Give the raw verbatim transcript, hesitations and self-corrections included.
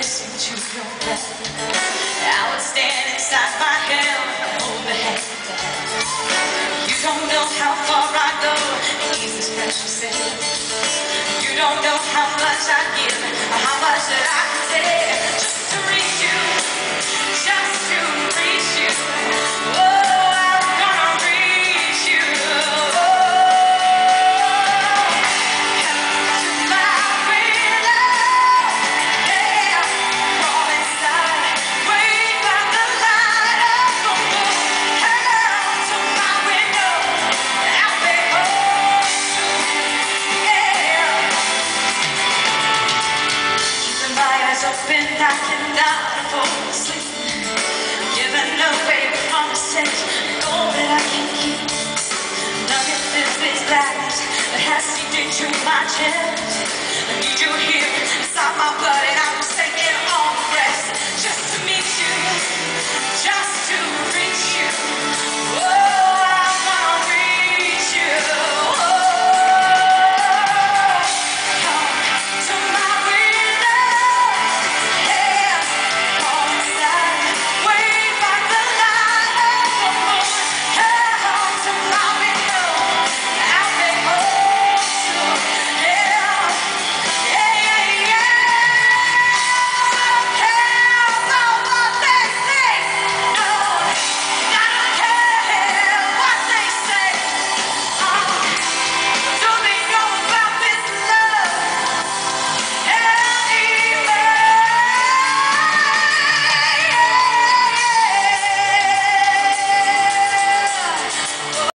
listen to your breath. I would stand inside my hell and hold the hand down. You don't know how far I go, he's this precious thing. You don't know how much I give, or how much that I can take, just to reach you, just to reach you. Oh, I'm gonna reach you. Open, I cannot afford to sleep. Giving away promises, all that I can keep. None of this is lies that has seeped into my chest. I need you here.